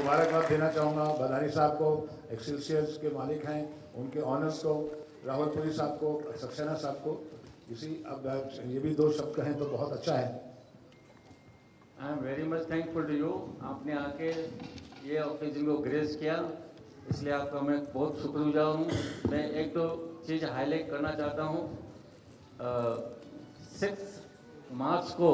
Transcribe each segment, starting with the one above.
मुबारकबाद देना चाहूँगा बदानी साहब को, एक्सेलसियर्स के मालिक हैं, उनके ऑनर्स को, रावलपुरी साहब को, सक्सेना साहब को। इसी अब ये भी दो शब्द कहें तो बहुत अच्छा है। I am very much thankful to you. आपने आके ये ओकेजन को ग्रेस किया, इसलिए आपका मैं बहुत शुक्रगुजार हूँ। मैं एक दो चीज़ हाईलाइट करना चाहता हूँ। 6 मार्च को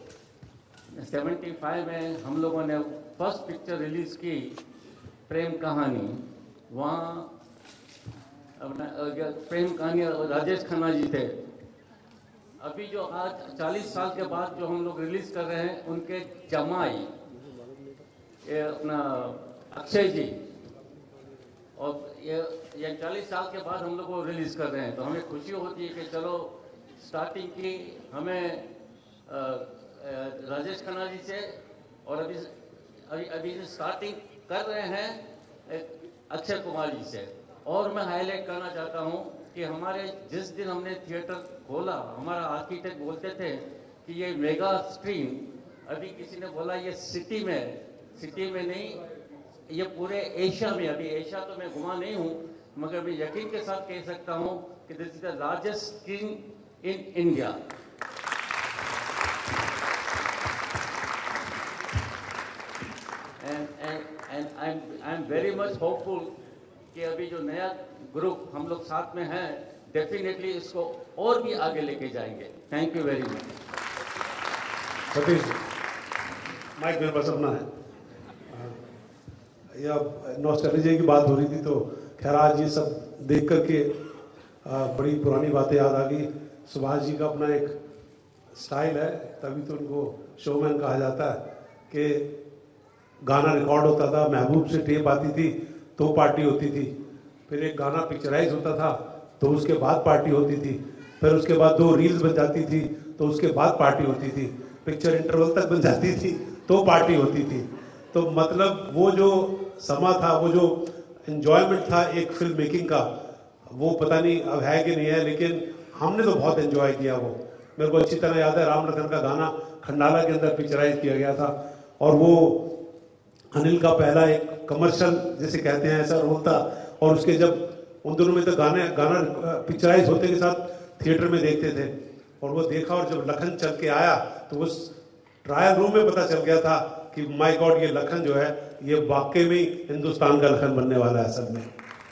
75 में हम लोगों ने फर्स्ट पिक्चर रिलीज़ की, प्रेम कहानी। वहाँ अपना प्रेम कहानी राजेश खन्ना जी थे। अभी जो आज 40 साल के बाद जो हम लोग रिलीज़ कर रहे हैं, उनके जमाई ये अपना अक्षय जी, और ये 40 साल के बाद हम लोग को रिलीज़ कर रहे हैं, तो हमें खुशी होती है कि चलो स्टार्टिंग की हमें राजेश खन्ना जी से, और अभी स्टार्टिंग कर रहे हैं अक्षय कुमार जी से। और मैं हाईलाइट करना चाहता हूँ कि हमारे जिस दिन हमने थिएटर खोला, हमारा आर्किटेक्ट बोलते थे कि ये मेगा स्क्रीन, अभी किसी ने बोला ये सिटी में नहीं, ये पूरे एशिया में, अभी एशिया तो मैं घुमा नहीं हूँ, मगर मैं यकीन के साथ कह सकता हूँ कि this is the largest screen in India. And I am very much hopeful कि अभी जो नया ग्रुप हम लोग साथ में हैं, डेफिनेटली इसको और भी आगे लेके जाएंगे। Thank you very much. Satish mic मेरे पास अपना है। यह नॉस्टैल्जिया की बात हो रही थी, तो खैर आज ये सब देख करके बड़ी पुरानी बातें याद आ गई। सुभाष जी का अपना एक स्टाइल है, तभी तो उनको शोमैन कहा जाता है, कि गाना रिकॉर्ड होता था, महबूब से टेप आती थी तो पार्टी होती थी, फिर एक गाना पिक्चराइज होता था तो उसके बाद पार्टी होती थी, फिर उसके बाद 2 रील्स बन जाती थी तो उसके बाद पार्टी होती थी, पिक्चर इंटरवल तक बन जाती थी तो पार्टी होती थी। तो मतलब वो जो समा था, वो जो एंजॉयमेंट था एक फिल्म मेकिंग का, वो पता नहीं अब है कि नहीं है, लेकिन हमने तो बहुत एंजॉय किया। वो मेरे को अच्छी तरह याद है, राम लखन का गाना खंडाला के अंदर पिक्चराइज किया गया था, और वो अनिल का पहला एक कमर्शियल जैसे कहते हैं ऐसा रोल था। और उसके जब उन दोनों में तो गाना पिक्चराइज होते के साथ थिएटर में देखते थे, और वो देखा, और जब लखन चल के आया तो उस ट्रायल रूम में पता चल गया था कि माय गॉड, ये लखन जो है ये वाकई में हिंदुस्तान का लखन बनने वाला है असल में।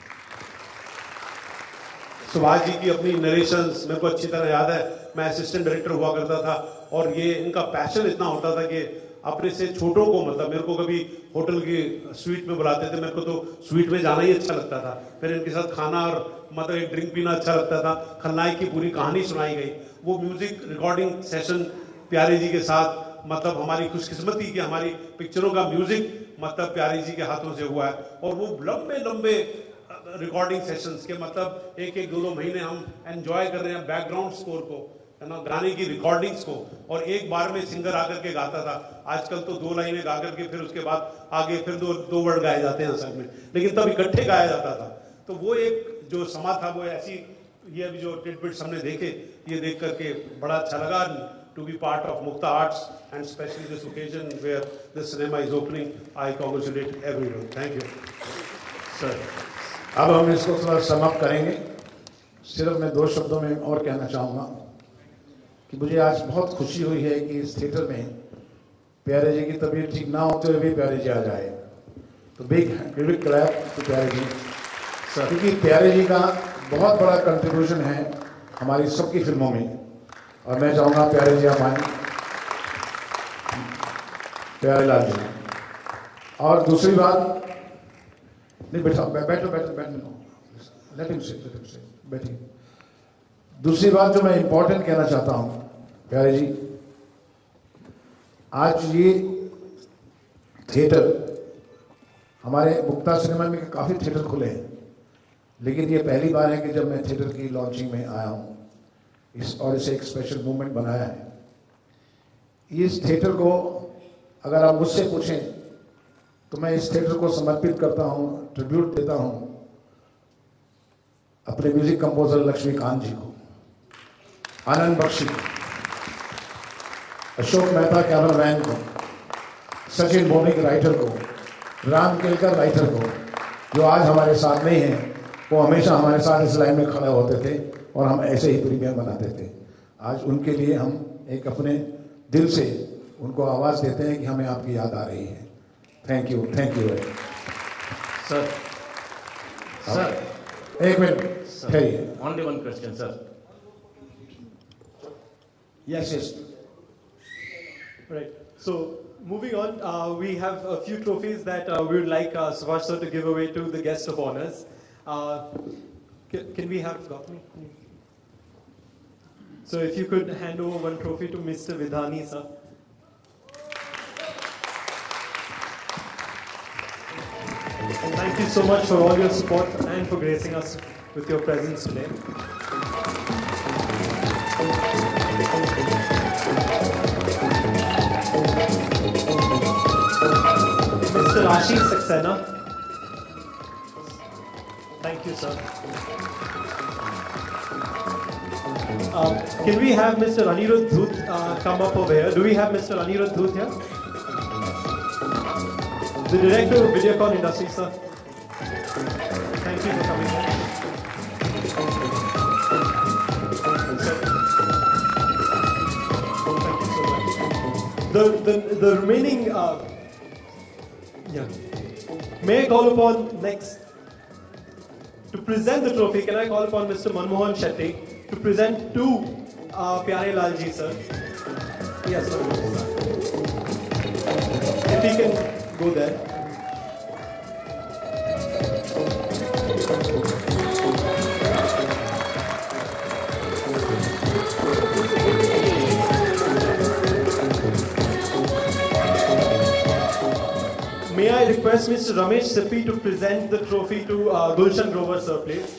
सुभाष जी की अपनी नरेशंस मेरे को अच्छी तरह याद है, मैं असिस्टेंट डायरेक्टर हुआ करता था, और ये इनका पैशन इतना होता था कि अपने से छोटों को, मतलब मेरे को कभी होटल की स्वीट में बुलाते थे, मेरे को तो स्वीट में जाना ही अच्छा लगता था, फिर इनके साथ खाना और मतलब एक ड्रिंक पीना अच्छा लगता था। खलनायक की पूरी कहानी सुनाई गई, वो म्यूजिक रिकॉर्डिंग सेशन प्यारे जी के साथ, मतलब हमारी खुशकिस्मती कि हमारी पिक्चरों का म्यूजिक मतलब प्यारे जी के हाथों से हुआ है। और वो लंबे लंबे रिकॉर्डिंग सेशंस के, मतलब 1-2 महीने हम एंजॉय कर रहे हैं बैकग्राउंड स्कोर को, है ना, गाने की रिकॉर्डिंग्स को, और एक बार में सिंगर आकर के गाता था। आजकल तो 2 लाइनें गा करके फिर उसके बाद आगे फिर दो वर्ड गाए जाते हैं असल में, लेकिन तब इकट्ठे गाया जाता था। तो वो एक जो समा था, वो ऐसी, ये अभी जो टिडबिट्स हमने देखे, ये देख करके बड़ा अच्छा लगा to be part of Mukta Arts, and specially this occasion where this cinema is opening. I congratulate everyone. Thank you sir. अब हम इसको थोड़ा समाप्त करेंगे। सिर्फ मैं 2 शब्दों में और कहना चाहूँगा कि मुझे आज बहुत खुशी हुई है कि इस थिएटर में प्यारे जी की तबीयत ठीक ना होते हुए भी प्यारे जी आ जाए, तो बिग क्लैप टू प्यारे जी सर, क्योंकि प्यारे जी का बहुत बड़ा कंट्रीब्यूशन है हमारी सबकी फिल्मों में, और मैं चाहूँगा प्यारे जी आप आए, प्यारे लाल जी। और दूसरी बात, नहीं बैठो, लेट हिम से बैठिए। दूसरी बात जो मैं इंपॉर्टेंट कहना चाहता हूं, प्यारे जी, आज ये थिएटर, हमारे मुक्ता सिनेमा में काफ़ी थिएटर खुले हैं, लेकिन ये पहली बार है कि जब मैं थिएटर की लॉन्चिंग में आया हूं और इसे एक स्पेशल मूवमेंट बनाया है। इस थिएटर को अगर आप मुझसे पूछें तो मैं इस थिएटर को समर्पित करता हूं, ट्रिब्यूट देता हूं अपने म्यूजिक कंपोजर लक्ष्मीकांत जी को, आनंद बख्शी को, अशोक मेहता कैमरामैन को, सचिन भौमिक राइटर को, राम केलकर राइटर को, जो आज हमारे साथ नहीं हैं, वो हमेशा हमारे साथ इस लाइन में खड़े होते थे और हम ऐसे ही प्रीमियर बनाते थे। आज उनके लिए हम एक अपने दिल से उनको आवाज़ देते हैं कि हमें आपकी याद आ रही है। Thank you sir. सर एक मिनट ठहरिए। Only one question sir. Yes yes. Right. So moving on, we have a few trophies that we would like Subhash sir to give away to the guest of honors. Can we have Gautami? So if you could hand over one trophy to Mr. Vidhani sir. Thank you so much for all your support and for gracing us with your presence today. Mr. Ashish Saxena. Thank you, sir. Can we have Mr. Anirudh Dhut come up over here? Do we have Mr. Anirudh Dhut here? The Director of Videocon Industries, sir. Thank you for coming here. Thank you so much. The remaining... May I call upon next to present the trophy? Can I call upon Mr. Manmohan Shetty to present to Pyare Lal ji sir? Yes, sir. If he can go there. May I request Mr. Ramesh Sippi to present the trophy to Gulshan Grover sir, please.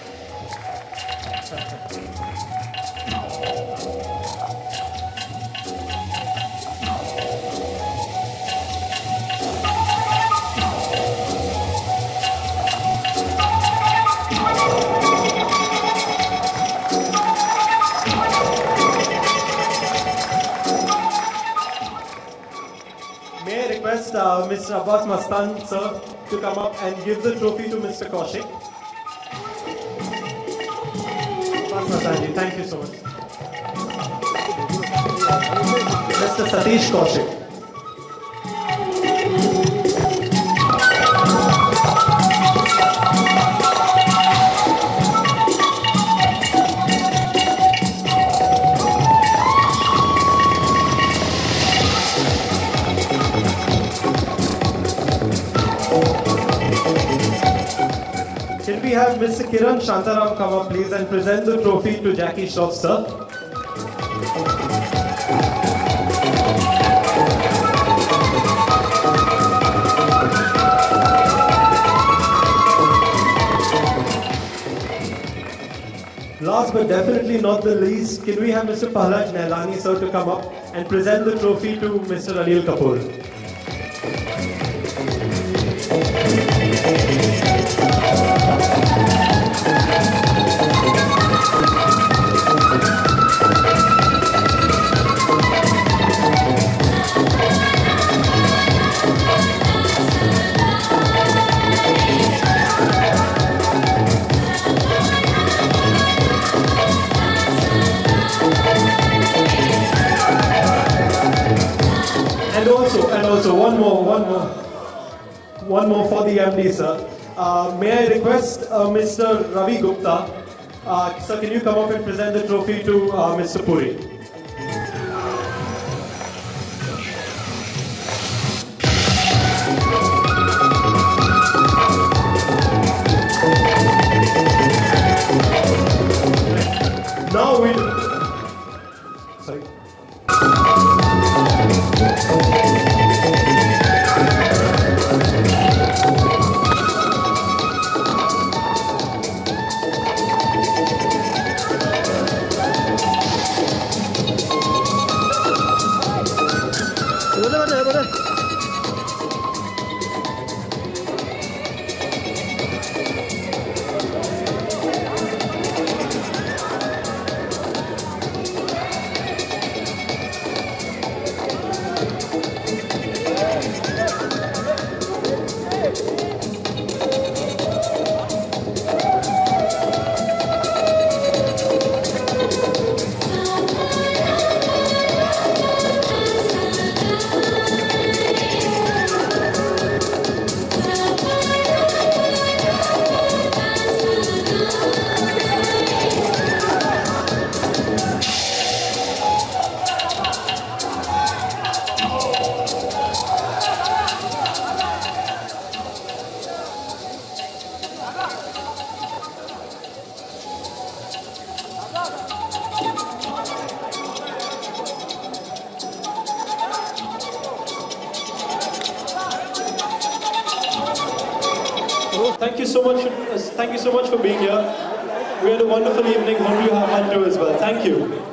Mr. Abbas Mastan sir to come up and give the trophy to Mr. Kaushik. Abbas Mastan ji, thank you so much. Mr. Satish Kaushik. Can we have Mr. Kiran Shantaram come up please and present the trophy to Jackie Shroff sir? Last but definitely not the least, can we have Mr. Pahlaj Nailani sir to come up and present the trophy to Mr. Anil Kapoor? And also one more for the MD sir. May I request Mr. Ravi Gupta, sir, can you come up and present the trophy to Mr. Puri? Now we sorry. Thank you so much. Thank you so much for being here. We had a wonderful evening. Hope you have fun too as well. Thank you.